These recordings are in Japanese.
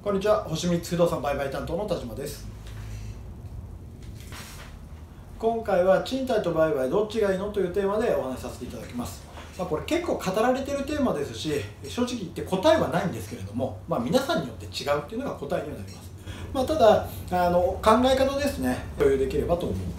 こんにちは、星3つ不動産売買担当の田島です。今回は賃貸と売買どっちがいいのというテーマでお話しさせていただきます。これ結構語られているテーマですし、正直言って答えはないんですけれども、皆さんによって違うっていうのが答えにはなります。ただ考え方ですね、共有できればと思って、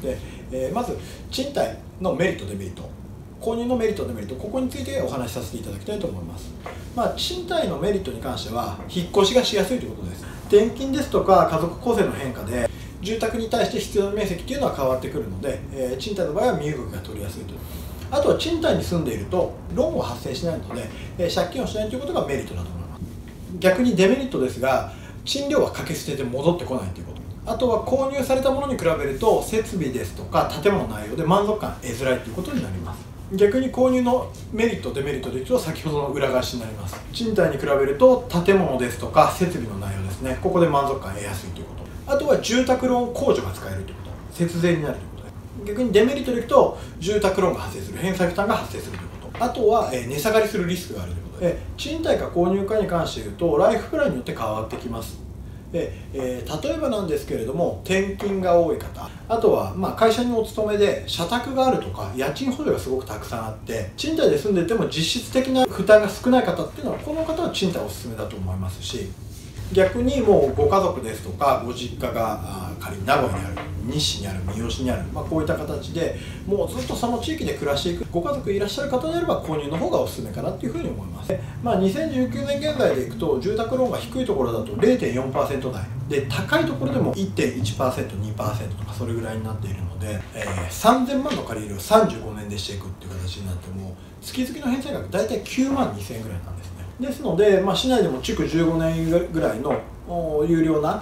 まず賃貸のメリットデメリット、購入のメリットデメリット、ここについてお話しさせていただきたいと思います。賃貸のメリットに関しては引っ越しがしやすいということです。転勤ですとか家族構成の変化で住宅に対して必要な面積っていうのは変わってくるので、賃貸の場合は身動きが取りやすいと。あとは賃貸に住んでいるとローンは発生しないので、借金をしないということがメリットだと思います。逆にデメリットですが、賃料はかけ捨てて戻ってこないということ。あとは購入されたものに比べると設備ですとか建物の内容で満足感得づらいということになります。逆に購入のメリットデメリットでいくと先ほどの裏返しになります。賃貸に比べると建物ですとか設備の内容ですね、ここで満足感得やすいということ。あとは住宅ローン控除が使えるということ、節税になるということです。逆にデメリットでいくと住宅ローンが発生する、返済負担が発生するということ。あとは値下がりするリスクがあるということで、賃貸か購入かに関して言うとライフプランによって変わってきます。例えばなんですけれども、転勤が多い方、あとは会社にお勤めで社宅があるとか家賃補助がすごくたくさんあって、賃貸で住んでても実質的な負担が少ない方っていうのは、この方は賃貸おすすめだと思いますし、逆にもうご家族ですとかご実家が仮に名古屋にある、日市にある、三好にある、こういった形でもうずっとその地域で暮らしていくご家族いらっしゃる方であれば購入の方がおすすめかなというふうに思います。2019年現在でいくと住宅ローンが低いところだと 0.4% 台で、高いところでも 1.1%、2% とかそれぐらいになっているので、3000万の借り入れを35年でしていくっていう形になっても月々の返済額大体9万2000円ぐらいなんですね。ですので、市内でも築15年ぐらいの有料な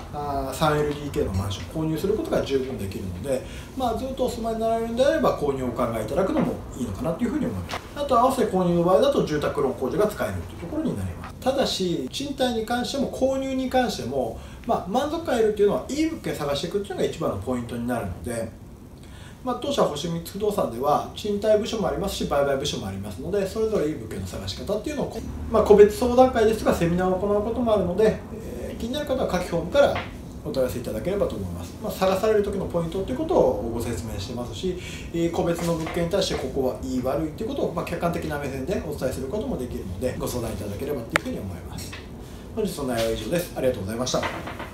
3LDK のマンションを購入することが十分できるので、ずっとお住まいになられるのであれば購入をお考えいただくのもいいのかなというふうに思います。あと合わせて購入の場合だと住宅ローン控除が使えるというところになります。ただし賃貸に関しても購入に関しても、満足感得るっていうのはいい物件探していくっていうのが一番のポイントになるので、当社星3つ不動産では賃貸部署もありますし売買部署もありますので、それぞれいい物件の探し方っていうのを、個別相談会ですとかセミナーを行うこともあるので、気になる方は各フォームからお問い合わせいただければと思います。探される時のポイントということをご説明してますし、個別の物件に対してここはいい悪いということを客観的な目線でお伝えすることもできるので、ご相談いただければというふうに思います。本日の内容は以上です。ありがとうございました。